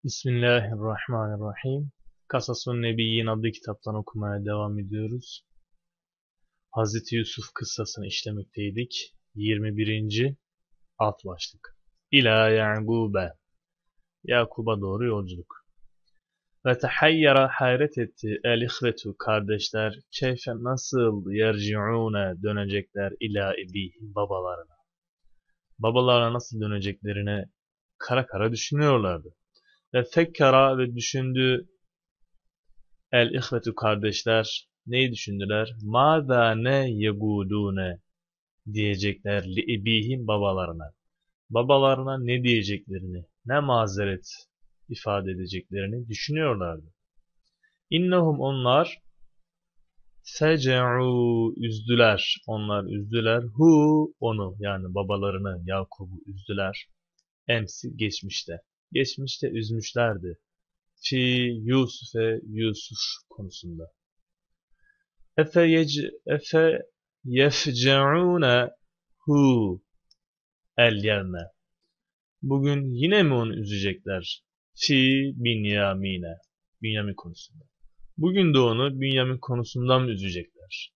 Bismillahirrahmanirrahim. Kasasun Nebiyyin adlı kitaptan okumaya devam ediyoruz. Hazreti Yusuf kıssasını işlemekteydik. 21. alt başlık. İlâ Ya'gûbe. Yakub'a doğru yolculuk. Ve tehayyara hayret etti el-ihvetu kardeşler. Keyfe nasıl yerci'ûne dönecekler ilâ ebîhim babalarına. Babalarına nasıl döneceklerine kara kara düşünüyorlardı. Ve fekkara ve düşündü el-ihvetu kardeşler. Neyi düşündüler? Mâzâ ne yegûdûne diyecekler li'ibîhim babalarına. Babalarına ne diyeceklerini, ne mazeret ifade edeceklerini düşünüyorlardı. İnnehum onlar fece'û üzdüler. Onlar üzdüler. Hu onu yani babalarını Yakub'u üzdüler. Emsi geçmişte. Geçmişte üzmüşlerdi. Fi Yusuf konusunda. Efe yefce'ûne hu el yevme. Bugün yine mi onu üzecekler? Fi Binyamine. Bünyamin konusunda. Bugün de onu Bünyamin konusundan mı üzecekler?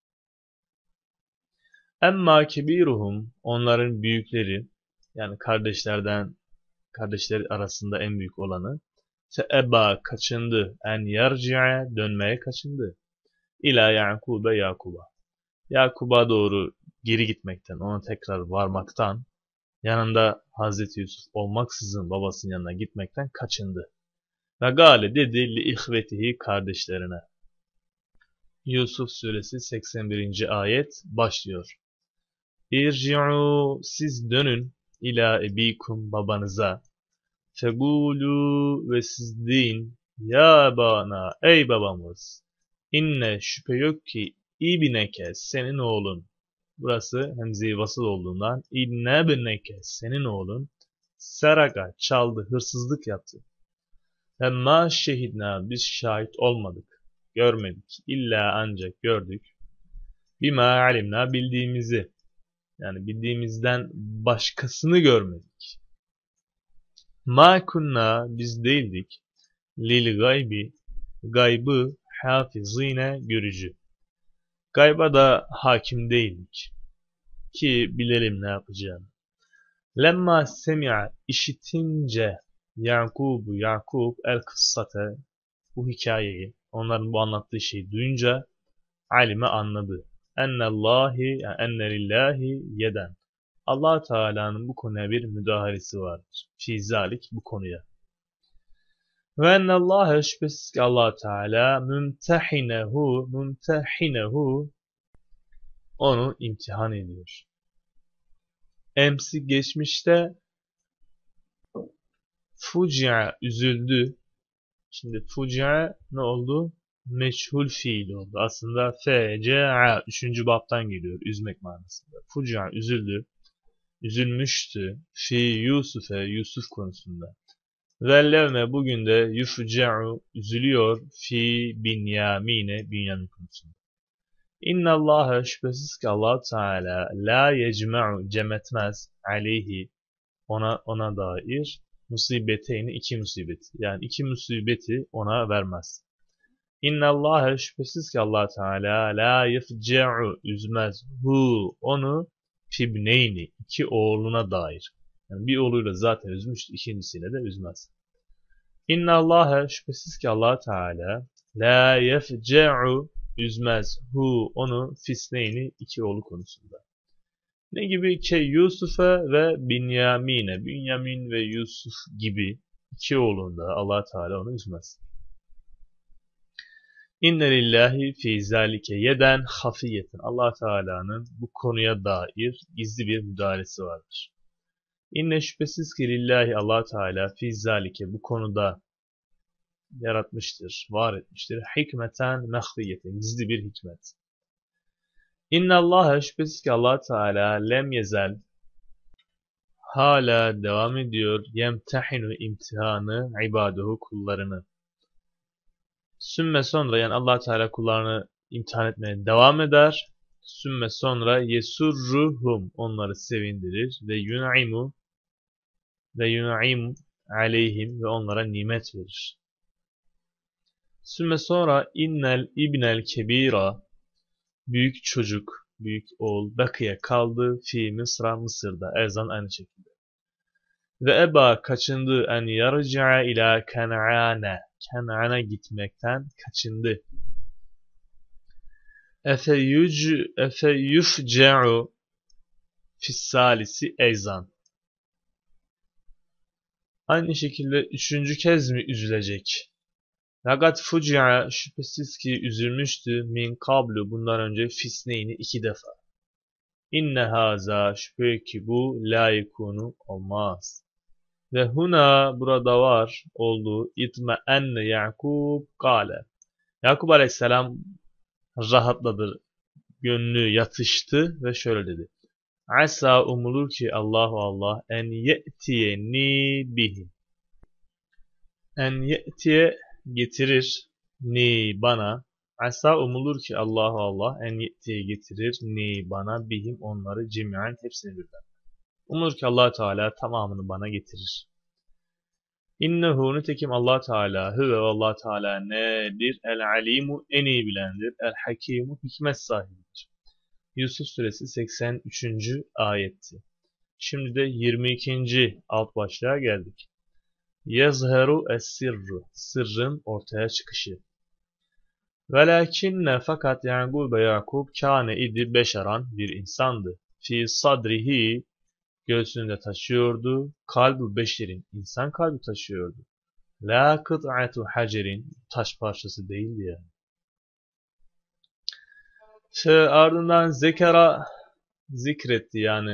Emma kebiruhum onların büyükleri yani kardeşler arasında en büyük olanı Eba kaçındı en yerci'e dönmeye kaçındı. İlâ Yakub'a. Yakub'a doğru geri gitmekten, ona tekrar varmaktan, yanında Hazreti Yusuf olmaksızın babasının yanına gitmekten kaçındı. Ve gâle dedi li ihvetihi kardeşlerine. Yusuf suresi 81. ayet başlıyor. İrci'u siz dönün ila ebikum babanıza. Fegulu ve siz deyin ya bana ey babamız inne şüphe yok ki ibneke senin oğlun burası hemze-i vasıl olduğundan inne ibneke senin oğlun seraka çaldı hırsızlık yaptı. Emma şehidna biz şahit olmadık görmedik illa ancak gördük bima alimna bildiğimizi yani bildiğimizden başkasını görmedik. Ma kunna biz değildik lil gaybi gaybı hafizine görücü. Gayba da hakim değildik ki bilelim ne yapacağını. Lemma semi'a işitince Yakub el kıssate bu hikayeyi onların bu anlattığı şeyi duyunca alime anladı. Enne lillahi yeden. Allah Teala'nın bu konuya bir müdahalesi vardır. Fizalik bu konuya. Ve ennallâhe şüphesiz ki Allah Teala mümtehinehu onu imtihan ediyor. Emsi geçmişte fuci'a üzüldü. Şimdi fuci'a ne oldu? Meçhul fiil oldu. Aslında fece'a 3. babtan geliyor. Üzmek manasında. Fuci'a üzüldü. Üzülmüştü. Fi Yusuf konusunda. Vellevme bugün de yufce'u üzülüyor fi Binyamin konusunda. İnnallâhe şüphesiz ki Allah Teala la yecme'u cem etmez aleyhi ona dair musibeteyni iki musibeti. Yani iki musibeti ona vermez. İnnallâhe şüphesiz ki Allah Teala la yefce'u üzmez onu fibneyni iki oğluna dair. Yani bir oğluyla zaten üzmüştü, ikincisiyle de üzmez. İnnallâhe şüphesiz ki Allah Teala la yefce'u üzmez onu fisneyni iki oğlu konusunda. Ne gibi ki Yusuf'a ve Bünyamin ve Yusuf gibi iki oğlunda Allah Teala onu üzmez. İnne lillahi fî zâlike yeden hafiyeten. Allah Teala'nın bu konuya dair gizli bir müdahalesi vardır. İnne şüphesiz ki lillahi Allah Teala fî zâlike bu konuda yaratmıştır, var etmiştir. Hikmeten mehfiyeten, gizli bir hikmet. İnnallâhe şüphesiz ki Allah Teala lem yezel hala devam ediyor yemtehinu imtihanı ibaduhu kullarını. Sümme sonra yani Allah Teala kullarını imtihan etmeye devam eder. Sümme sonra yesurruhum onları sevindirir ve yun'imu aleyhim ve onlara nimet verir. Sümme sonra innel ibnel kebira büyük çocuk, büyük oğul bakiye kaldı fi Mısra Mısır'da erzan aynı şekilde. Ve eba kaçındı en yarci'a ila Ken'ane Ken'ane gitmekten kaçındı. Efe yufce'u fissalisi eyzan. Aynı şekilde üçüncü kez mi üzülecek? Fakat fuci'a şüphesiz ki üzülmüştü min kablu bundan önce fisneyni 2 defa. İnne haza şüphe ki bu la yekunu olmaz. Ve huna burada var olduğu itme enne Yakub kâle. Yakub aleyhisselam rahatladı, gönlü yatıştı ve şöyle dedi. Asa umulur ki Allah en ye'tiyeni bihi. En ye'tiye getirir ni bana. Asa umulur ki Allah en ye'tiye getirir ni bana bihim onları cemiyen hepsini birden. Umulur ki Allah Teala tamamını bana getirir. İnnehu nitekim Allah Teala ve Allah Teala nedir? El alimu en iyi bilendir. El hakimu hikmet sahibidir. Yusuf suresi 83. ayetti. Şimdi de 22. alt başlığa geldik. Yazheru es-sirru sırrın ortaya çıkışı. Velakinne fakat Yakub kâne idi beşeran bir insandı. Fi sadrihi göğsünde taşıyordu. Kalbu beşerin insan kalbi taşıyordu. La kıt'atu hacerin taş parçası değildi yani. Ardından zekera zikretti yani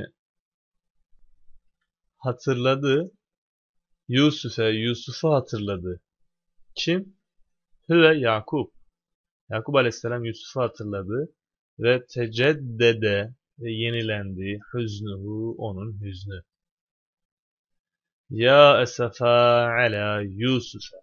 hatırladı. Yusuf'u hatırladı. Kim? Hüve Yakub. Yakub aleyhisselam Yusuf'u hatırladı ve teceddede ve yenilendi hüznühü onun hüznü. Ya esefa ala Yusuf'a.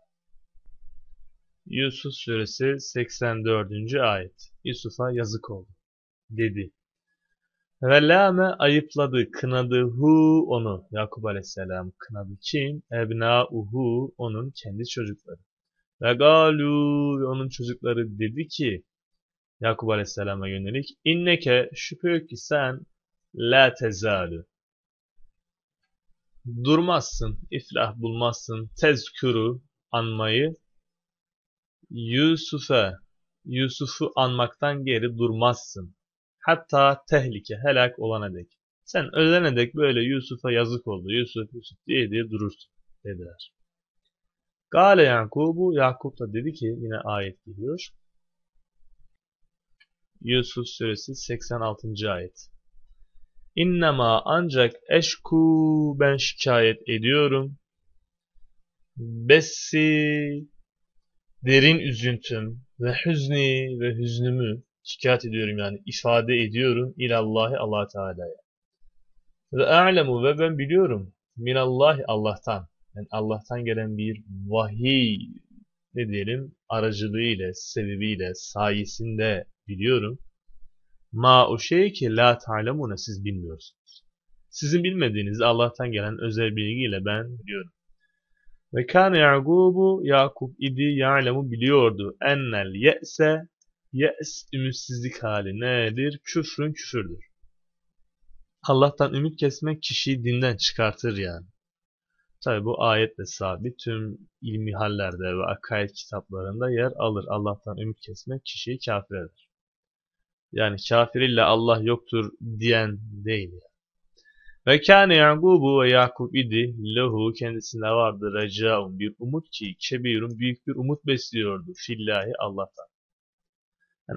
Yusuf suresi 84. ayet. Yusuf'a yazık oldu dedi. Ve lâme ayıpladı, kınadı hu onu. Yakub aleyhisselam kınadı. Kim? Ebnâuhu onun kendi çocukları. Ve gâlû ve onun çocukları dedi ki Yakub aleyhisselama yönelik inneke şüphe yok ki sen la tezâlü durmazsın, iflah bulmazsın, tezkuru anmayı Yusuf'u anmaktan geri durmazsın. Hatta tehlike, helak olana dek. Sen ölene dek böyle Yusuf'a yazık oldu, Yusuf diye durursun dediler. Gale Yakub da dedi ki yine ayet geliyor. Yusuf suresi 86. ayet. İnnemâ ancak eşku ben şikayet ediyorum. Bessi derin üzüntüm ve hüzni ve hüznümü şikayet ediyorum yani ifade ediyorum ilallahi Allah Teala'ya. Ve a'lemu ve ben biliyorum minallahi Allah'tan. Yani Allah'tan gelen bir vahiy ne diyelim aracılığıyla, sebebiyle, sayesinde biliyorum. Ma o şey ki la ta'lemune siz bilmiyorsunuz. Sizin bilmediğiniz Allah'tan gelen özel bilgiyle ben biliyorum. Ve kâne Yakub idi ya'lemu biliyordu. Ennel ye's ümitsizlik hali nedir? Küfrün küfürdür. Allah'tan ümit kesmek kişiyi dinden çıkartır yani. Tabi bu ayetle sabit tüm ilmi hallerde ve akaid kitaplarında yer alır. Allah'tan ümit kesmek kişiyi kafir eder. Yani kafir ile Allah yoktur diyen değil. Ve kâne Yakub idi lehu kendisinde vardı recaun bir umut ki kebirun büyük bir umut besliyordu fillahi Allah'tan. Yani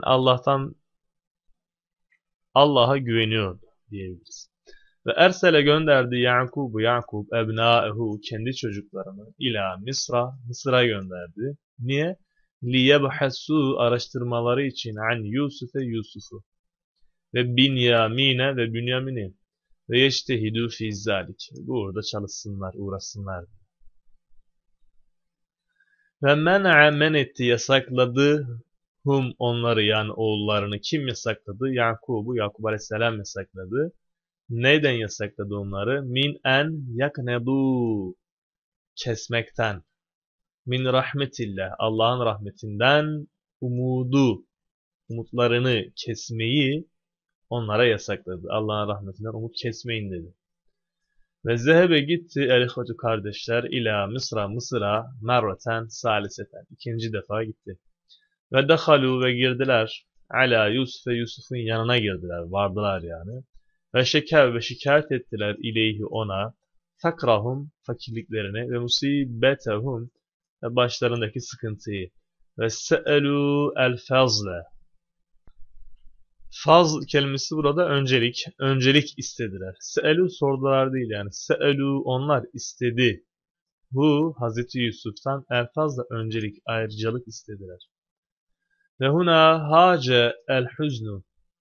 Allah'a güveniyordu diyebiliriz. Ve ersele gönderdi Yakub ebnâehu kendi çocuklarını ila Mısır'a gönderdi. Niye? Liyebhasu araştırmaları için an Yusuf'u ve Bünyamin'i ve yeştehidû fî zâlik. Burada çalışsınlar, uğraşsınlar. Ve men etti, yasakladı onları yani oğullarını. Kim yasakladı? Yakub aleyhisselam yasakladı. Neyden yasakladı onları? Min en yaknedu. kesmekten, min rahmetillah, Allah'ın rahmetinden umutlarını kesmeyi onlara yasakladı. Allah'ın rahmetinden umut kesmeyin dedi. Ve zehebe gitti el-ihvetu kardeşler ila Mısır'a merreten saliseten. İkinci defa gitti. Ve dehalu ve girdiler ala Yusuf ve Yusuf'un yanına girdiler. Vardılar yani. Ve şikayet ettiler ileyhi ona fakrahum fakirliklerini ve musibetehum ve başlarındaki sıkıntıyı. Ve se'elu el fazle. Fazl kelimesi burada öncelik. Öncelik istediler. Se'elu sordular değil yani. Se'elu onlar istedi. Hu Hazreti Yusuf'tan el fazla öncelik, ayrıcalık istediler. Ve huna hace el hüznü.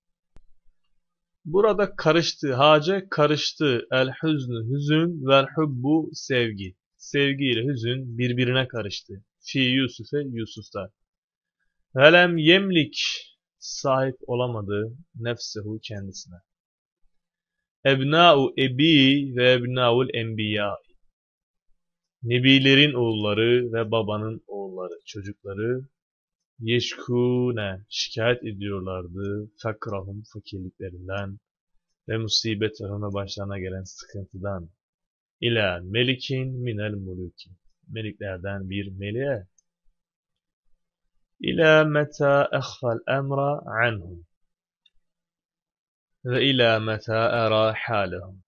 Burada karıştı. Hace karıştı. El hüznü hüzün vel hubbu sevgi. Sevgi ile hüzün birbirine karıştı. Fi Yusuf'e Yusuf'ta. Velem yemlik sahip olamadı nefsehu kendisine. Ebna'u ebi ve ebna'ul enbiya. Nebilerin oğulları ve babanın oğulları, çocukları yeşkûne şikayet ediyorlardı fakrahum fakirliklerinden ve musibetehum ve başlarına gelen sıkıntıdan. İlâ melikin minel muluki. Meliklerden bir meleğe. İlâ metâ ehfel emra anhum. Ve ilâ metâ erâ hâlehum.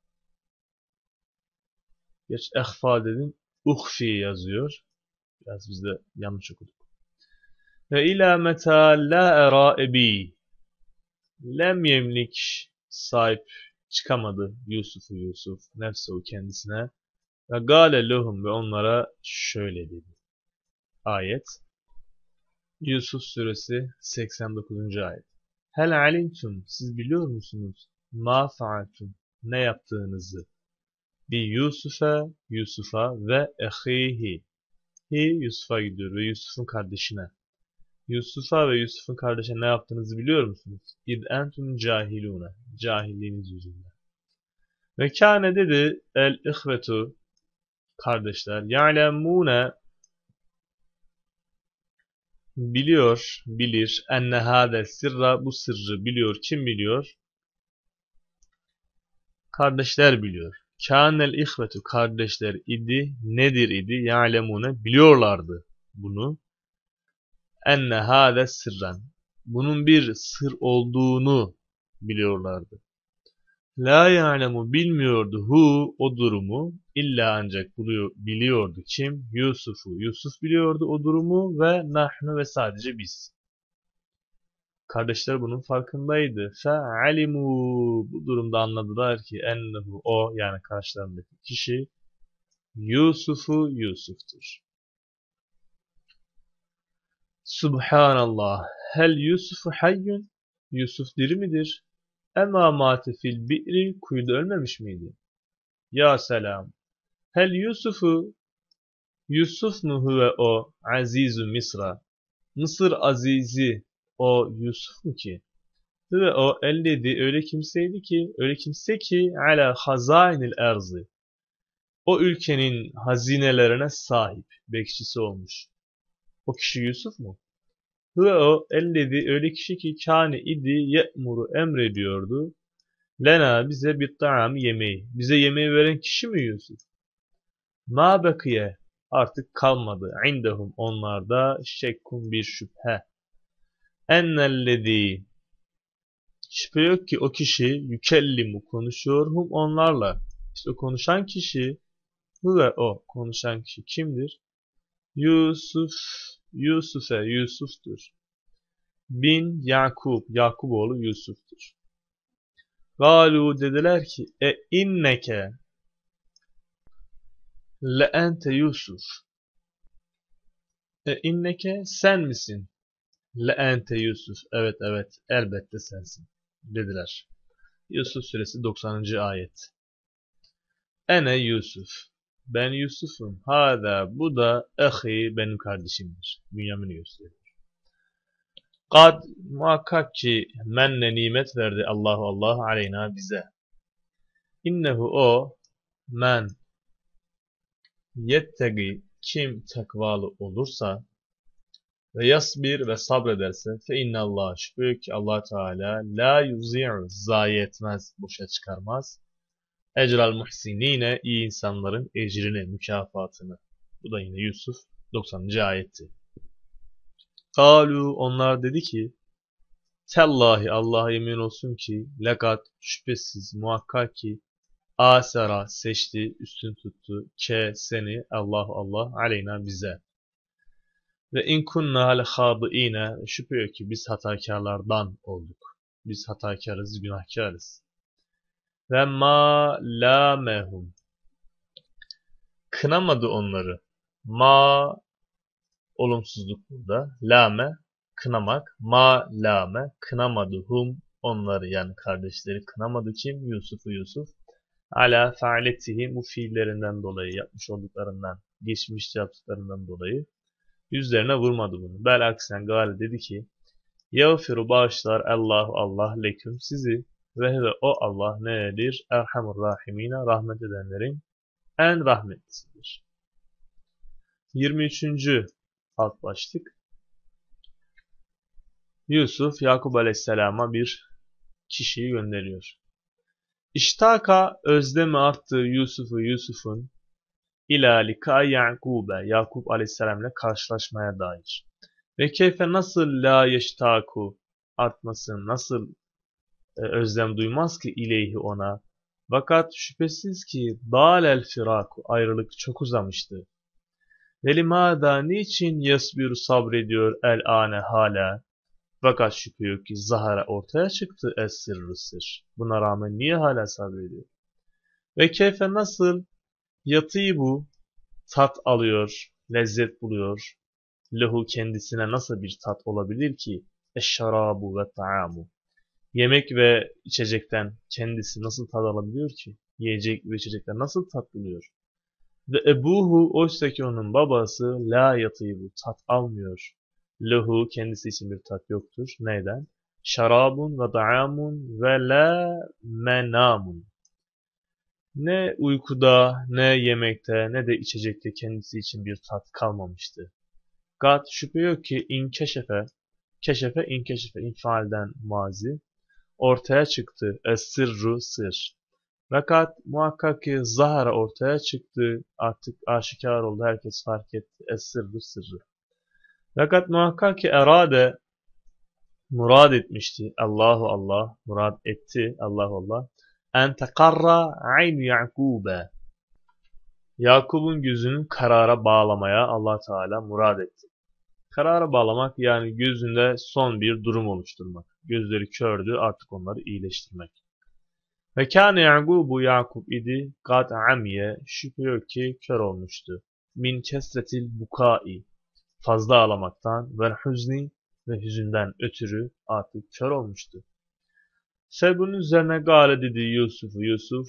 Geç ehfa dedim. Uhfi yazıyor. Biraz biz de yanlış okuduk. Ve ilâ metâ lâ erâ ebi. Lem yemlik sahip çıkamadı Yusuf nefsehu kendisine. Ve gâle lehum ve onlara şöyle dedi. Ayet. Yusuf suresi 89. ayet. Hel alimtum siz biliyor musunuz? Ma fa'altum ne yaptığınızı? Bi Yusuf'a ve ehihi. Yusuf'a gidiyor ve Yusuf'un kardeşine. Yusuf'a ve Yusuf'un kardeşine ne yaptığınızı biliyor musunuz? İd entum cahilune. Cahilliğiniz yüzünden. Ve kâne dedi el-ihvetu kardeşler. Ya'lemûne bilir enne hâde sirra bu sırrı biliyor. Kim biliyor? Kardeşler biliyor. Kânel ihvetu kardeşler idi. Nedir idi? Ya'lemûne biliyorlardı bunu. Enne hâde sirran. Bunun bir sır olduğunu biliyorlardı. La ya'lemu bilmiyordu o durumu illa ancak biliyordu kim? Yusuf biliyordu o durumu ve nahnu ve sadece biz. Kardeşler bunun farkındaydı. Fe'alimu bu durumda anladılar ki ennehu o yani karşılarındaki kişi Yusuf'tur. Subhanallah. Hel Yusufu hayyun? Yusuf diri midir? Ema mâte fil bi'ri kuyuda ölmemiş miydi? Ya selam. Hel Yusuf mu huve o azizu Misra? Mısır azizi o Yusuf mu ki? Ve o elledi öyle kimse ki ala hazainil erzı. O ülkenin hazinelerine sahip, bekçisi olmuş. O kişi Yusuf mu? Ve o elledi öyle kişi ki kâne idi ye'muru emrediyordu. Lena bize bir ta'am yemeği. Bize yemeği veren kişi mi Yusuf? Ma bakiye artık kalmadı. İndehum onlarda şekkun bir şüphe. Ennellezî şüphe yok ki o kişi yükellimu konuşuyor onlarla. İşte o konuşan kişi ve o konuşan kişi kimdir? Yusuf'tur. Bin Yakuboğlu Yusuf'tur. Galu dediler ki inneke le ente Yusuf. İnneke sen misin? Le ente Yusuf. Evet elbette sensin dediler. Yusuf suresi 90. ayet. Ene Yusuf. Ben Yusuf'um. Hâdâ bu da ehi benim kardeşimdir. Bünyamin'i gösteriyor. Kad muhakkak ki menne nimet verdi Allah aleyna bize. İnnehu o men yettegi kim takvalı olursa ve yasbir ve sabrederse fe innallah şüpheli ki Allah Teala la yuzi'u zayi etmez, boşa çıkarmaz. Ecral muhsinine iyi insanların ecrini, mükafatını. Bu da yine Yusuf 90. ayetti. Kalu onlar dedi ki Tellahi Allah'a yemin olsun ki lekat şüphesiz muhakkak ki asera seçti, üstün tuttu ke seni Allah aleyna bize. Ve in kunna le hadiine şüphe yok ki biz hatakarlardan olduk. Biz hatakarız, günahkarız. Ve ma la mehum kınamadı onları. Ma olumsuzluk burada. Lame kınamak. Ma lame kınamadı hum onları yani kardeşleri kınamadı kim? Yusuf. Ala fa'letihim bu fiillerinden dolayı yapmış olduklarından geçmişte yaptıklarından dolayı yüzlerine vurmadı bunu. Bel aksen gale dedi ki yağfiru bağışlar Allah leküm sizi ve o Allah nedir? Erhamur rahimine rahmet edenlerin en rahmetlisidir. 23. alt başlık. Yusuf Yakup Aleyhisselam'a bir kişiyi gönderiyor. İştaka özlemi arttı Yusuf'un ila lika Yakub'e Yakup Aleyhisselam ile karşılaşmaya dair. Ve keyfe nasıl la yeştaku artmasın, nasıl özlem duymaz ki ileyhi ona. Fakat şüphesiz ki dâlel firaku ayrılık çok uzamıştı. Ve limâdâ niçin yasbiru sabrediyor el âne hala. Fakat şüphe yok ki zahara ortaya çıktı es-sırrı sır. Buna rağmen niye hala sabrediyor? Ve keyfe nasıl yatîbu tat alıyor, lezzet buluyor. Lehu kendisine nasıl bir tat olabilir ki? Eşşarabu ve ta'amu. Yemek ve içecekten kendisi nasıl tat alabiliyor ki? Yiyecek ve içecekten nasıl tat buluyor? Ve ebuhu oysa ki onun babası la yatîbu tat almıyor. Lehu kendisi için bir tat yoktur. Neyden? Şarabun ve ta'amun ve la menamun. Ne uykuda, ne yemekte, ne de içecekte kendisi için bir tat kalmamıştı. Gat şüphe yok ki inkeşefe, keşefe infialden mazi, ortaya çıktı es-sırru sır. Fakat muhakkak ki zahara ortaya çıktı, artık aşikar oldu, herkes fark etti es-sırru sırrı. Fakat muhakkak ki erade murad etmişti. Allah murad etti Allah en tekarra aynu Yakub'e Yakup'un gözünün karara bağlamaya Allah Teala murad etti. Karara bağlamak yani gözünde son bir durum oluşturmak. Gözleri kördü artık onları iyileştirmek. Ve kâne Yakup idi kad amiye şüphe yok ki kör olmuştu. Min kesretil bukai fazla ağlamaktan ve hüzni ve hüzünden ötürü artık kör olmuştu. Sebunun üzerine gale dedi Yusuf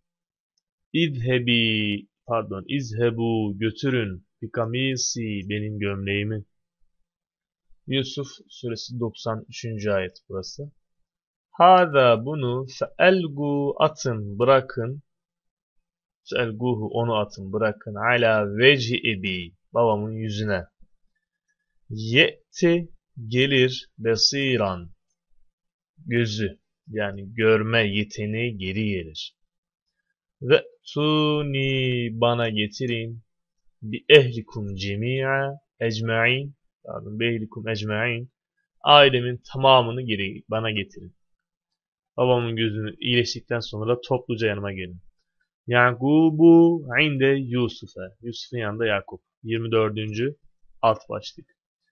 izhebu götürün bikamisi benim gömleğimi. Yusuf suresi 93. ayet burası. Hâzâ bunu feelgu atın bırakın. Feelguhu onu atın bırakın. Ala veci ebi babamın yüzüne. Ye'ti gelir besiran gözü yani görme yeteneği geri gelir. Ve tuni bana getirin bi ehlikum cemi'a ecma'in bi ehlikum ecma'in ailemin tamamını geri bana getirin. Babamın gözünü iyileştikten sonra topluca yanıma gelin. Yakubu inde Yusuf'e. Yusuf'un yanında Yakup. 24. alt başlık.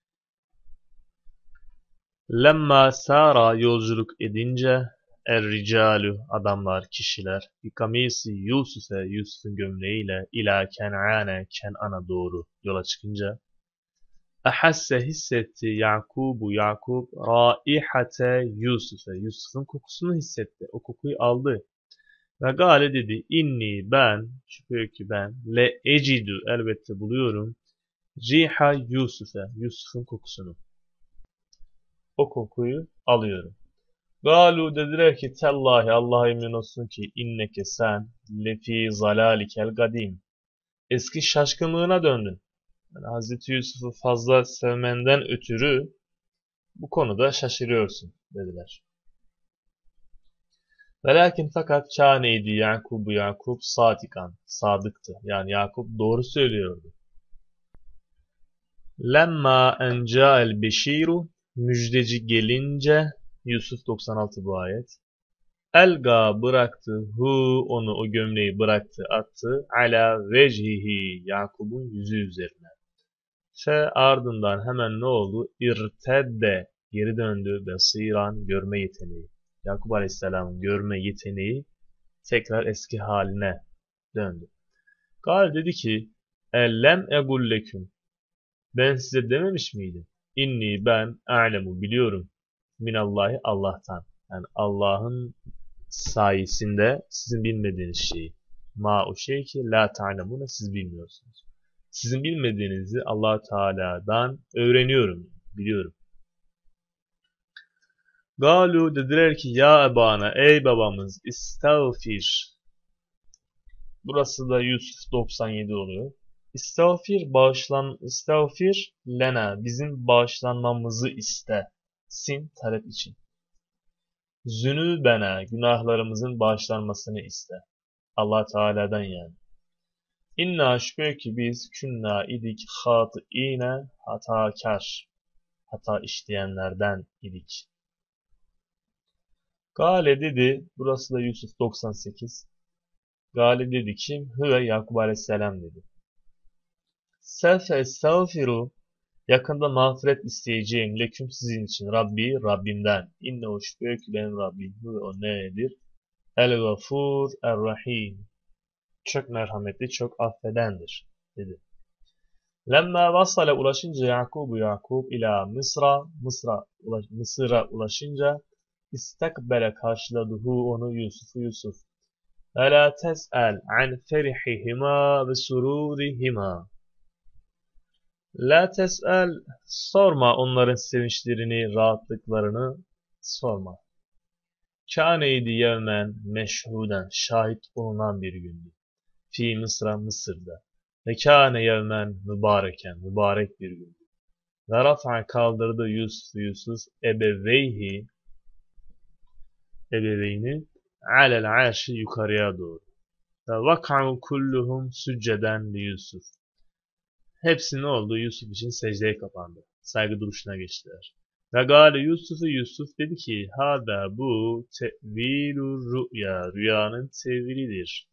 Lemma sara yolculuk edince er-ricalu adamlar, kişiler bikamisi Yusuf'un gömleğiyle ila Ken'an'a doğru yola çıkınca ahasse hissetti Yakup raihate Yusuf'un kokusunu hissetti. O kokuyu aldı. Ve gale dedi inni ben şüphe ki ben le ecidu elbette buluyorum riha Yusuf'un kokusunu. O kokuyu alıyorum. Galu dediler ki tellahi Allah'a yemin olsun ki inneke sen lefi zalalikel gadim eski şaşkınlığına döndün. Yani Hazreti Yusuf'u fazla sevmenden ötürü bu konuda şaşırıyorsun dediler. Velakin fakat kâneydi Yakup sadikan, sadıktı. Yani Yakup doğru söylüyordu. Lemma en ca'el beşiru, müjdeci gelince, Yusuf 96 bu ayet. Elga bıraktı onu, o gömleği bıraktı, attı ala vecihi, Yakup'un yüzü üzerine. Fe ardından hemen ne oldu? İrtedde, geri döndü, basiran, görme yeteneği. Yakup Aleyhisselam'ın görme yeteneği tekrar eski haline döndü. Gal dedi ki, ellem egulleküm, ben size dememiş miydim? İnni ben a'lemu, biliyorum. Minallahi, Allah'tan. Yani Allah'ın sayesinde sizin bilmediğiniz şeyi. Ma o şey ki la ta'lemune, siz bilmiyorsunuz. Sizin bilmediğinizi Allah Teala'dan öğreniyorum, biliyorum. Galu, dediler ki ya ebana, ey babamız, istağfir. Burası da Yusuf 97 oluyor. İstağfir lena, bizim bağışlanmamızı iste. Sin, talep için. Zünübena, günahlarımızın bağışlanmasını iste. Allah Teala'dan yani. İnna, şüphe ki biz künna idik hâtıîne, hatakar, hata işleyenlerden idik. Gale dedi, burası da Yusuf 98. Gale dedi kim? Hüve Yakup Aleyhisselam dedi. Sefe estağfiru, yakında mağfiret isteyeceğim leküm, sizin için, Rabbimden. İnnehu, şüphe ki benim Rabbim, hüve o nedir? El-Gafur Er-Rahim, çok merhametli, çok affedendir dedi. Lemma vasale, ulaşınca Yakup ila Mısır'a ulaşınca istakbele, karşıladıhu onu, Yusuf. Ve la tes'el an ferihihima ve sururihima. La tes'el, sorma onların sevinçlerini, rahatlıklarını sorma. Kâneydi yevmen meşhuden, şahit olunan bir gündü. Fi Mısır'da. Ve kâne yevmen mübareken, mübarek bir gündü. Ve rafa, kaldırdı Yusuf ebeveyni alel arşi, yukarıya doğru. Ve vak'u kulluhum sücceden li Yusuf. Hepsi ne oldu? Yusuf için secdeye kapandı. Saygı duruşuna geçtiler. Ve gâle Yusuf dedi ki, hâdâ, bu tevilur rü'ya, rüyanın tevilidir.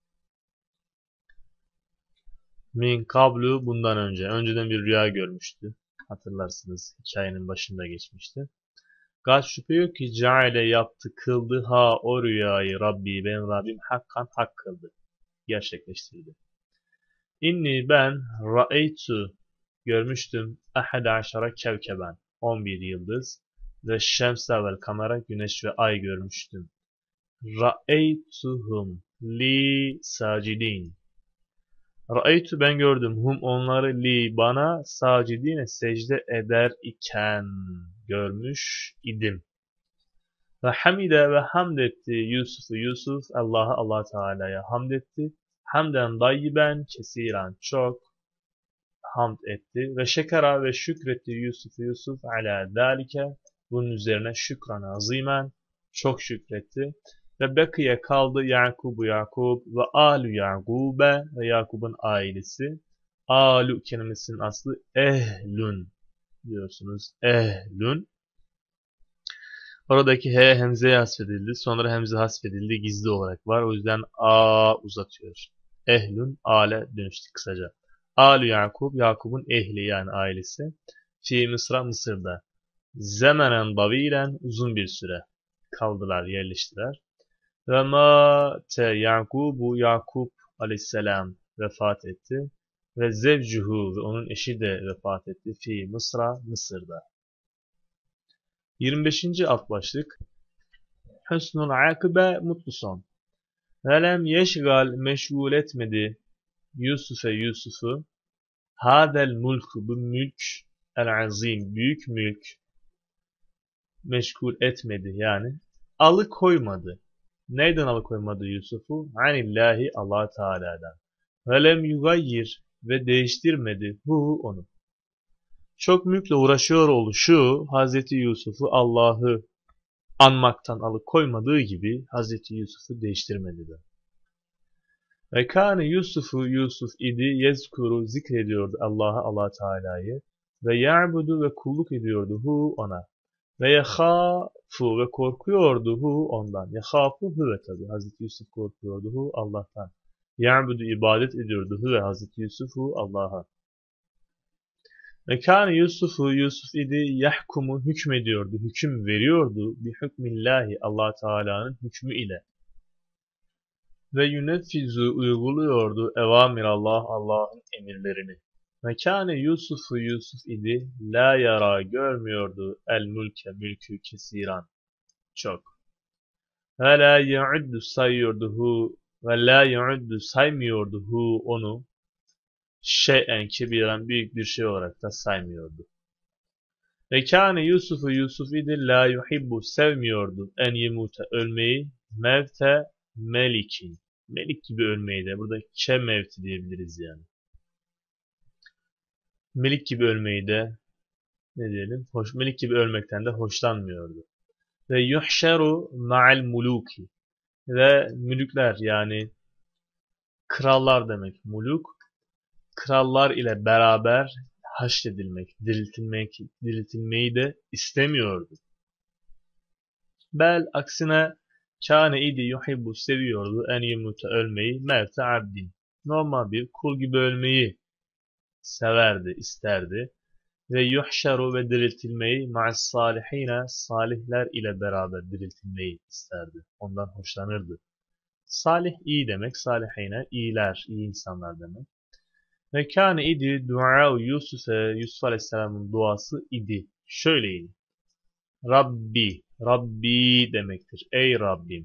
Min kablu, bundan önce. Önceden bir rüya görmüştü. Hatırlarsınız, hikayenin başında geçmişti. Gal, şüphe yok ki ceale, yaptı, kıldı o rüyayı Rabbi, benim Rabbim, hakkan, hak kıldı. Gerçekleştirdi. İnni, ben ra'eytu, görmüştüm, ahada aşara kevkeben, 11 yıldız ve şemse vel kamera, güneş ve ay görmüştüm. Ra'eytuhum li sacidin. Ra'eytu, ben gördüm, onları li, bana, sacidine, secde eder iken görmüş idim. Ve hamide, ve hamd etti Yusuf Allah Teala'ya hamd etti. Hamden dayyiben kesiren, çok hamd etti. Ve şekera, ve şükretti Yusuf ala zalike, bunun üzerine şükran azimen, çok şükretti. Ve bekiye, kaldı Yakup ve alu Yakub'e, ve Yakup'un ailesi. Alu kelimesinin aslı ehlün diyorsunuz. Ehlün. Oradaki he hemzeye hasfedildi. Sonra hemze hasfedildi. Gizli olarak var. O yüzden a uzatıyor. Ehlün, ale dönüştü kısaca. Alu Yakup'un ehli, yani ailesi. Fi Mısır'da. Zemenen davilen, uzun bir süre kaldılar, yerleştiler. Ve mâte Yakup Aleyhisselam vefat etti. Ve zevcuhu, ve onun eşi de vefat etti. Fi Mısır'da. 25. alt başlık. Hüsnul akıbe, mutlu son. Velem yeşgal, meşgul etmedi Yusuf'u. Hadel mulku, bu mülk, el azim, büyük mülk, meşgul etmedi, yani alıkoymadı. Neyden alıkoymadı Yusuf'u? Anillahi, Allah Teala'dan. Velem yugayyir ve değiştirmedi hu onu. Çok mülkle uğraşıyor oluşu Hazreti Yusuf'u Allah'ı anmaktan alıkoymadığı gibi Hazreti Yusuf'u değiştirmedi de. Ve kâne Yusuf idi yezkuru zikrediyordu Allah'a Allah Teala'yı ve ya'budu ve kulluk ediyordu hu ona. Ve yehâfu ve korkuyordu hu ondan. Yehâfu ve tabi Hazreti Yusuf korkuyordu hu Allah'tan. Ya'budu ibadet ediyordu hu ve Hazreti Yusuf'u Allah'a. Ve kâne Yusuf idi yahkumu hükmediyordu, hüküm veriyordu bi hükmillahi Allah Teala'nın hükmü ile. Ve yuneffizu uyguluyordu evamir Allah'ın emirlerini. Ve kâne Yusuf idi la yara görmüyordu el mülkü kesiran çok. Ve la ya'uddu saymıyordu hu onu şeyen kebiren büyük bir şey olarak da saymıyordu. Ve kâne Yusuf idi la yuhibbu sevmiyordu en yemute ölmeyi mevte melikin. Melik gibi ölmeyi de burada mevti diyebiliriz yani. Melik gibi ölmeyi de ne diyelim? Melik gibi ölmekten de hoşlanmıyordu. Ve yuhşeru ma'al muluki ve mülükler yani krallar demek muluk. Krallar ile beraber haşredilmek, diriltilmeyi de istemiyordu. Bel aksine kâne idi yuhibbu seviyordu en yumute ölmeyi mevte abdin. Normal bir kul gibi ölmeyi severdi, isterdi. Ve yuhşeru ve diriltilmeyi ma'as salihine salihler ile beraber diriltilmeyi isterdi. Ondan hoşlanırdı. Salih iyi demek, salihine iyiler, iyi insanlar demek. Ve kâne idi du'a Yusuf Aleyhisselam'ın duası idi. Şöyleydi. Rabbi demektir. Ey Rabbim.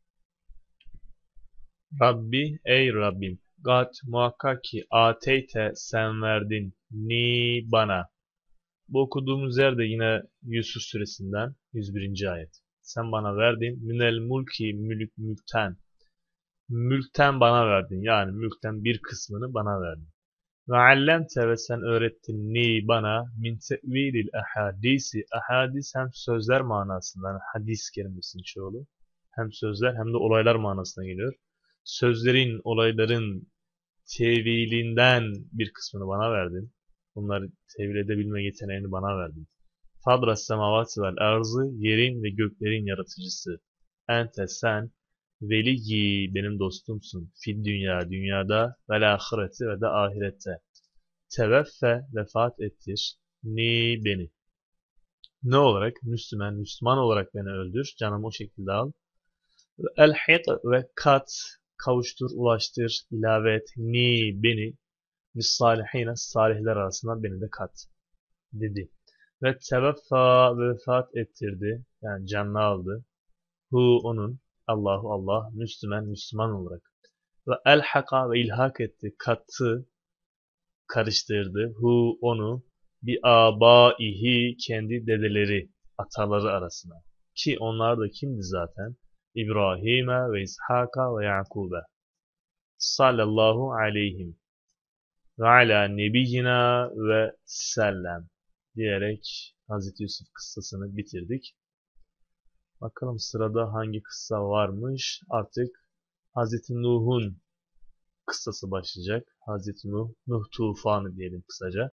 Rabbi, ey Rabbim. Gat muhakkak ki ateyte sen verdin ni bana. Bu okuduğumuz yerde yine Yusuf suresinden 101. ayet. Sen bana verdin minel mulki mülkten. Mülkten bana verdin. Yani mülkten bir kısmını bana verdin. Ve allemte ve sen öğrettin ni bana min tevilil ahadisi. Ahadis hem sözler manasından hadis kelimesinin çoğulu. Hem sözler hem de olaylar manasına geliyor. Sözlerin, olayların tevilinden bir kısmını bana verdin. Bunları tevil edebilme yeteneğini bana verdin. Fadras semavati vel arzı yerin ve göklerin yaratıcısı. Ente sen veliyi benim dostumsun. Fid dünyada vel ahireti ve de ahirette. Teveffe vefat ettir ni beni. Ne olarak? Müslüman olarak beni öldür. Canımı o şekilde al. Elhik ve kavuştur, ulaştır, ilave et ni beni. Bis salihine salihler arasında beni de kat dedi. Ve teveffa ve vefat ettirdi. Yani canını aldı. Hu onun. Allah Müslüman olarak. Ve elhaka ve ilhak etti. Kattı. Karıştırdı. Hu onu. Bi abaihi kendi dedeleri. Ataları arasına. Ki onlar da kimdi zaten? İbrahim'e ve İshak'a ve Yakub'e. Sallallahu aleyhim. Ve ala nebiyyina ve sellem diyerek Hazreti Yusuf kıssasını bitirdik. Bakalım sırada hangi kıssa varmış? Artık Hazreti Nuh'un kıssası başlayacak. Hazreti Nuh tufanı diyelim kısaca.